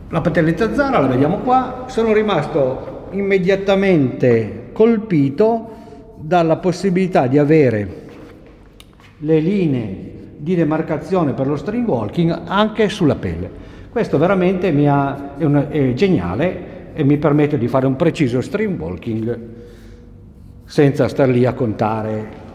La patelletta Zara, la vediamo qua. Sono rimasto immediatamente colpito dalla possibilità di avere le linee di demarcazione per lo string walking anche sulla pelle. Questo veramente è geniale e mi permette di fare un preciso string walking senza star lì a contare